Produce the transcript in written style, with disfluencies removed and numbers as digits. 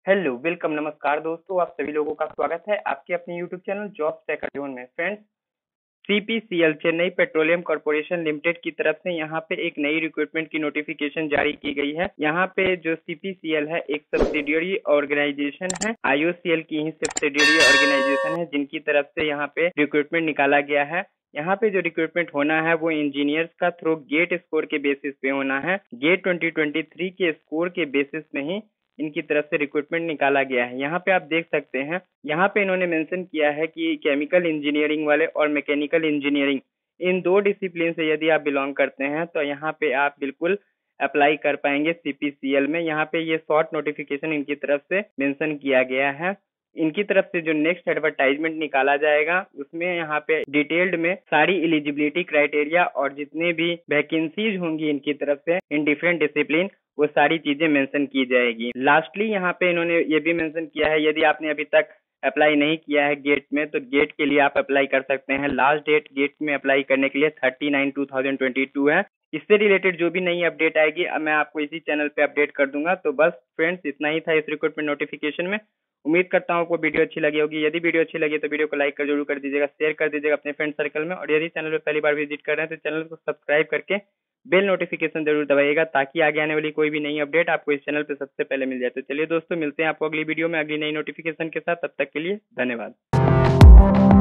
Hello, welcome, नमस्कार दोस्तों, आप सभी लोगों का स्वागत है आपके अपने YouTube channel jobs tech zone में। Friends, CPCL Chennai petroleum corporation limited की तरफ से यहाँ पे एक नई रिक्रूटमेंट की नोटिफिकेशन जारी की गई है। यहाँ पे जो सीपीसीएल है एक सब्सिडियरी ऑर्गेनाइजेशन है, आईओसीएल की ही सब्सिडियरी ऑर्गेनाइजेशन है, जिनकी तरफ से यहाँ पे रिक्रूटमेंट निकाला गया है। यहाँ पे जो रिक्रूटमेंट होना है वो इंजीनियर्स का थ्रू गेट स्कोर के बेसिस पे होना है। गेट 2023 के स्कोर के बेसिस में ही इनकी तरफ से रिक्रूटमेंट निकाला गया है। यहाँ पे आप देख सकते हैं, यहाँ पे इन्होंने मेंशन किया है कि केमिकल इंजीनियरिंग वाले और मैकेनिकल इंजीनियरिंग इन दो डिसिप्लिन से यदि आप बिलोंग करते हैं तो यहाँ पे आप बिल्कुल अप्लाई कर पाएंगे सीपीसीएल में। यहाँ पे ये शॉर्ट नोटिफिकेशन इनकी तरफ से मेंशन किया गया है। इनकी तरफ से जो नेक्स्ट एडवर्टाइजमेंट निकाला जाएगा उसमें यहाँ पे डिटेल्ड में सारी एलिजिबिलिटी क्राइटेरिया और जितने भी वैकेंसीज होंगी इनकी तरफ से इन डिफरेंट डिसिप्लिन वो सारी चीजें मेंशन की जाएगी। लास्टली यहाँ पे इन्होंने ये भी मेंशन किया है, यदि आपने अभी तक अप्लाई नहीं किया है गेट में तो गेट के लिए आप अप्लाई कर सकते हैं। लास्ट डेट गेट में अप्लाई करने के लिए 30/9/2022 है। इससे रिलेटेड जो भी नई अपडेट आएगी अब मैं आपको इसी चैनल पे अपडेट कर दूंगा। तो बस फ्रेंड्स, इतना ही था इस रिक्रूटमेंट नोटिफिकेशन में। उम्मीद करता हूँ आपको वीडियो अच्छी लगी होगी। यदि वीडियो अच्छी लगी तो वीडियो को लाइक कर जरूर कर दीजिएगा, शेयर कर दीजिएगा अपने फ्रेंड सर्कल में, और यदि चैनल पे पहली बार विजिट कर रहे हैं तो चैनल को सब्सक्राइब करके बेल नोटिफिकेशन जरूर दबाइएगा ताकि आगे आने वाली कोई भी नई अपडेट आपको इस चैनल पे सबसे पहले मिल जाए। तो चलिए दोस्तों, मिलते हैं आपको अगली वीडियो में अगली नई नोटिफिकेशन के साथ। तब तक के लिए धन्यवाद।